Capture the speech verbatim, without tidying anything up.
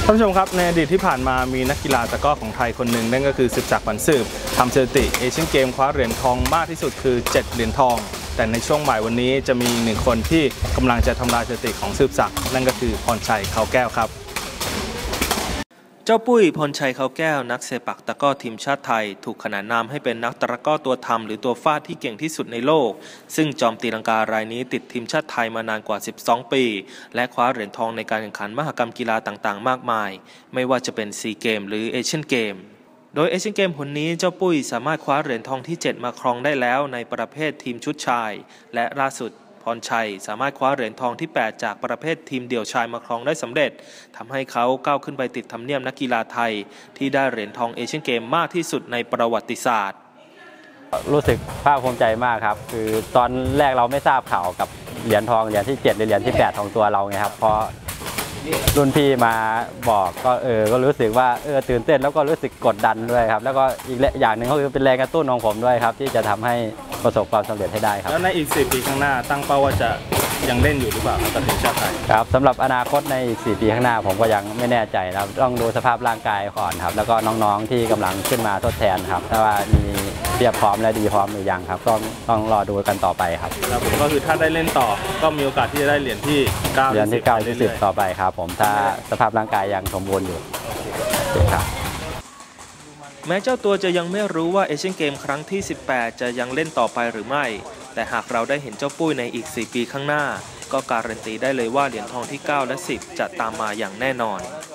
ท่านผู้ชมครับในอดีตที่ผ่านมามีนักกีฬาตะกร้อของไทยคนหนึ่งนั่นก็คือสืบศักดิ์ ปันสืบทำสถิติเอเชียนเกมคว้าเหรียญทองมากที่สุดคือเจ็ดเหรียญทองแต่ในช่วงบ่ายวันนี้จะมีหนึ่งคนที่กำลังจะทำลายสถิติของสืบศักดิ์นั่นก็คือพรชัย เขาแก้วครับเจ้าปุ้ยพรชัย เขาแก้วนักเซปักตะกร้อทีมชาติไทยถูกขนานนามให้เป็นนักตะกร้อตัวทำหรือตัวฟาดที่เก่งที่สุดในโลกซึ่งจอมตีลังการายนี้ติดทีมชาติไทยมานานกว่าสิบสองปีและคว้าเหรียญทองในการแข่งขันมหกรรมกีฬาต่างๆมากมายไม่ว่าจะเป็นซีเกมหรือเอเชียนเกมโดยเอเชียนเกมผลนี้เจ้าปุ้ยสามารถคว้าเหรียญทองที่เจ็ดมาครองได้แล้วในประเภททีมชุดชายและล่าสุดพรชัยสามารถคว้าเหรียญทองที่แปดจากประเภททีมเดี่ยวชายมาครองได้สำเร็จทำให้เขาก้าวขึ้นไปติดธรรมเนียบนักกีฬาไทยที่ได้เหรียญทองเอเชียนเกมมากที่สุดในประวัติศาสตร์รู้สึกภาคภูมิใจมากครับคือตอนแรกเราไม่ทราบข่าวกับเหรียญทองเหรียญที่เจ็ดหรือเหรียญที่แปดของตัวเราไงครับพอรุ่นพี่มาบอกก็เออก็รู้สึกว่าเออตื่นเต้นแล้วก็รู้สึกกดดันด้วยครับแล้วก็อีกอย่างหนึ่งก็คือเป็นแรงกระตุ้นของผมด้วยครับที่จะทำให้ประสบความสำเร็จให้ได้ครับแล้วในอีกสี่ปีข้างหน้าตั้งเป้าว่าจะยังเล่นอยู่หรือเปล่ากับทีมชาติไทยครับสำหรับอนาคตในอีกสี่ปีข้างหน้าผมก็ยังไม่แน่ใจครับต้องดูสภาพร่างกายก่อนครับแล้วก็น้องๆที่กำลังขึ้นมาทดแทนครับถ้าว่ามีเพียบพร้อมและดีพร้อมหรือยังครับต้องต้องรอดูกันต่อไปครับแล้วผมก็คือถ้าได้เล่นต่อก็มีโอกาสที่จะได้เหรียญที่เก้าเหรียญที่เก้าที่สิบต่อไปครับผมถ้าสภาพร่างกายยังสมบูรณ์อยู่ครับแม้เจ้าตัวจะยังไม่รู้ว่าเอเชียนเกมครั้งที่สิบแปดจะยังเล่นต่อไปหรือไม่แต่หากเราได้เห็นเจ้าปุ้ยในอีกสี่ปีข้างหน้าก็การันตีได้เลยว่าเหรียญทองที่เก้าและสิบจะตามมาอย่างแน่นอน